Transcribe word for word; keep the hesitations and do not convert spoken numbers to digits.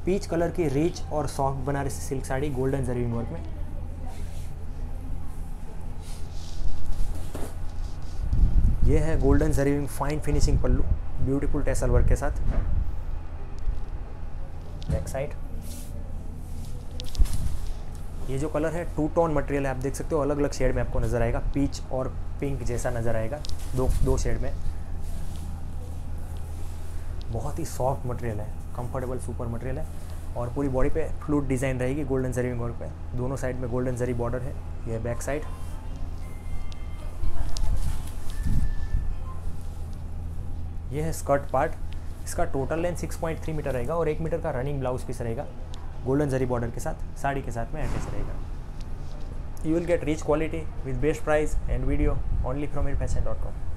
Peach colour की rich और soft Banarasi silk sari golden zari work में। ये है golden zari fine finishing pallu beautiful tassel work के साथ। बैक साइड ये जो कलर है टू टोन मटेरियल है, आप देख सकते हो अलग अलग शेड में आपको नज़र आएगा, पीच और पिंक जैसा नज़र आएगा, दो दो शेड में। बहुत ही सॉफ्ट मटेरियल है, कंफर्टेबल सुपर मटेरियल है और पूरी बॉडी पे फ्लूट डिज़ाइन रहेगी गोल्डन जरी वर्क पे। दोनों साइड में गोल्डन जरी बॉर्डर है। ये बैक साइड। ये है स्कर्ट पार्ट। इसका total length six point three metre रहेगा और एक मीटर का रनिंग ब्लाउज पीस रहेगा गोल्डन जरी बॉर्डर के साथ, साड़ी के साथ में अटैच रहेगा। You will get rich quality with best price and video only from Meer fashion dot com.